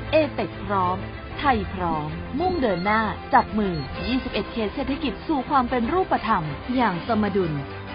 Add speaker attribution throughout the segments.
Speaker 1: เอเปกพร้อมไทยพร้อมมุ่งเดินหน้าจับมือ21เขตเศรษฐกิจสู่ความเป็นรูปธรรมอย่างสมดุล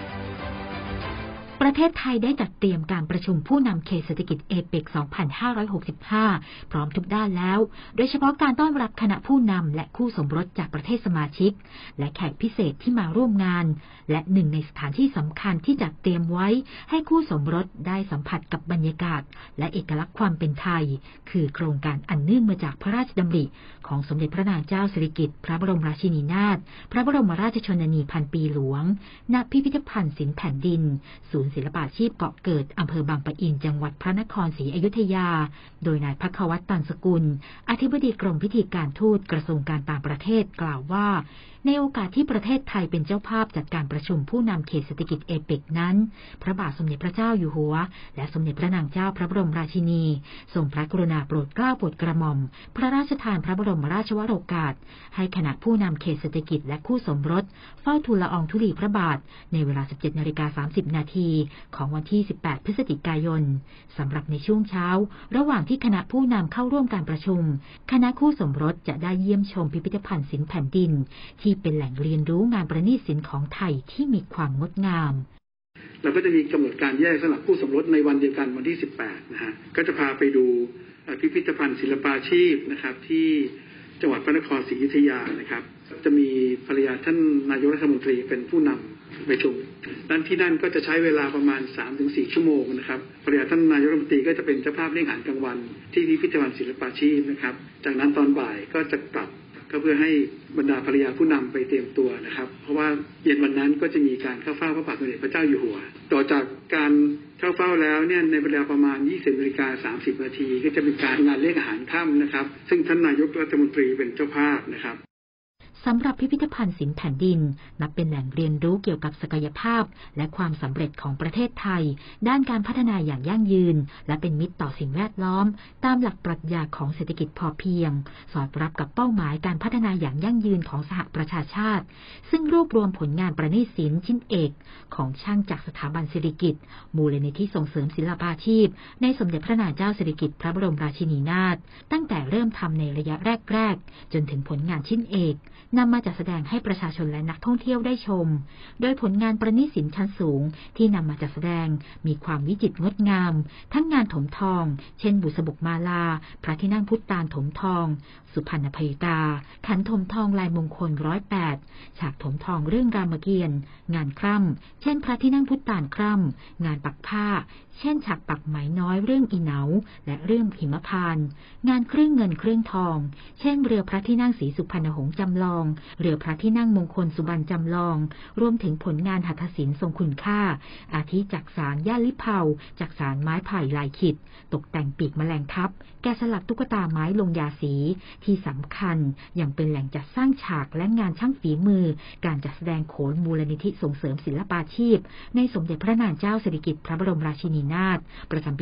Speaker 2: ประเทศไทยได้จัดเตรียมการประชุมผู้นำเขตเศรษฐกิจเอเปก 2565 พร้อมทุกด้านแล้ว โดยเฉพาะการต้อนรับคณะผู้นำและคู่สมรสจากประเทศสมาชิกและแขกพิเศษที่มาร่วมงานและหนึ่งในสถานที่สำคัญที่จัดเตรียมไว้ให้คู่สมรสได้สัมผัสกับบรรยากาศและเอกลักษณ์ความเป็นไทยคือโครงการอันเนื่องมาจากพระราชดำริของสมเด็จพระนางเจ้าสิริกิติ์พระบรมราชินีนาถพระบรมราชชนนีพันปีหลวงณพิพิธภัณฑ์ศิลป์แผ่นดินศูนย์ศิลปาชีพเกาะเกิดอำเภอบางปะอินจังหวัดพระนครศรีอยุธยาโดยนายภัควัตร ตันสกุลอธิบดีกรมพิธีการทูตกระทรวงการต่างประเทศกล่าวว่าในโอกาสที่ประเทศไทยเป็นเจ้าภาพจัดการประชุมผู้นำเขตเศรษฐกิจเอเปกนั้นพระบาทสมเด็จพระเจ้าอยู่หัวและสมเด็จพระนางเจ้าพระบรมราชินีทรงพระกรุณาโปรดเกล้าโปรดกระหม่อมพระราชทานพระบรมราชวโรกาสให้คณะผู้นำเขตเศรษฐกิจและคู่สมรสเฝ้าทูลละอองธุลีพระบาทในเวลา 17:30 น.ของวันที่ 18 พฤศจิกายนสำหรับในช่วงเช้าระหว่างที่คณะผู้นำเข้าร่วมการประชุมคณะคู่สมรสจะได้เยี่ยมชมพิพิธภัณฑ์ศิลป์แผ่นดินที่เป็นแหล่งเรียนรู้งานประณีตศิลป์ของไทยที่มีความงดงาม
Speaker 3: เราก็จะมีกำหนดการแยกสำหรับคู่สมรสในวันเดียวกันวันที่ 18 นะฮะก็จะพาไปดูพิพิธภัณฑ์ศิลปาชีพนะครับที่จังหวัดพระนครศรีอยุธยานะครับจะมีภรรยาท่านนายกรัฐมนตรีเป็นผู้นำประชุมด้านที่นั่นก็จะใช้เวลาประมาณ 3-4 ชั่วโมงนะครับภรรยาท่านนายกรัฐมนตรีก็จะเป็นเจ้าภาพเลี้ยงอาหารกลางวันที่พิพิธภัณฑ์ศิลปาชีพนะครับจากนั้นตอนบ่ายก็จะกลับก็เพื่อให้บรรดาภรรยาผู้นำไปเตรียมตัวนะครับเพราะว่าเย็นวันนั้นก็จะมีการเข้าเฝ้าพระบาทสมเด็จพระเจ้าอยู่หัวต่อจากการเข้าเฝ้าแล้วเนี่ยในเวลาประมาณ 20:30 น.ก็จะมีการงานเลี้ยงอาหารค่ำนะครับซึ่งท่านนายกรัฐมนตรีเป็นเจ้าภาพนะครับ
Speaker 2: สำหรับพิพิธภัณฑ์ศิลป์แผ่นดินนับเป็นแหล่งเรียนรู้เกี่ยวกับศักยภาพและความสำเร็จของประเทศไทยด้านการพัฒนาอย่างยั่งยืนและเป็นมิตรต่อสิ่งแวดล้อมตามหลักปรัชญาของเศรษฐกิจพอเพียงสอดรับกับเป้าหมายการพัฒนาอย่างยั่งยืนของสหประชาชาติซึ่งรวบรวมผลงานประณีตศิลป์ชิ้นเอกของช่างจากสถาบันสิริกิติ์มูลนิธิส่งเสริมศิลปาชีพในสมเด็จพระนางเจ้าสิริกิติ์พระบรมราชินีนาถตั้งแต่เริ่มทำในระยะแรกๆจนถึงผลงานชิ้นเอกนำมาจัดแสดงให้ประชาชนและนักท่องเที่ยวได้ชมโดยผลงานประณีตศิลป์ชั้นสูงที่นำมาจัดแสดงมีความวิจิตรงดงามทั้งงานถมทองเช่นบุษบกมาลาพระที่นั่งพุทธานถมทองสุพรรณพยุตาขันถมทองลายมงคล108ฉากถมทองเรื่องรามเกียรติ์งานคร่ำเช่นพระที่นั่งพุทธานคร่ำงานปักผ้าเช่นฉากปักไหมน้อยเรื่องอีเหนาและเรื่องหิมพานต์งานเครื่องเงินเครื่องทองเช่นเรือพระที่นั่งศรีสุพรรณหงส์จำลองเรือพระที่นั่งมงคลสุบรรณจำลองรวมถึงผลงานหัตถศิลป์ทรงคุณค่าอาทิจักสานย่าลิเผาจักสานไม้ไผ่ลายขิดตกแต่งปีกแมลงทับแกะสลักตุ๊กตาไม้ลงยาสีที่สำคัญยังเป็นแหล่งจัดสร้างฉากและงานช่างฝีมือการจัดแสดงโขนมูลนิธิส่งเสริมศิลปาชีพในสมเด็จพระนางเจ้าสิริกิติ์พระบรมราชินีนาถประจำปี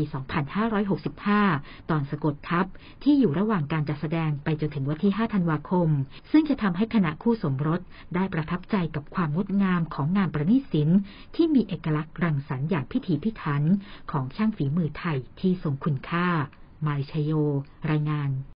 Speaker 2: 2565 ตอนสะกดทับที่อยู่ระหว่างการจัดแสดงไปจนถึงวันที่ 5 ธันวาคมซึ่งจะทำให้คณะคู่สมรสได้ประทับใจกับความงดงามของงานประณีตศิลป์ที่มีเอกลักษณ์รังสรรค์อย่างพิถีพิถันของช่างฝีมือไทยที่ทรงคุณค่ามาริชโยรายงาน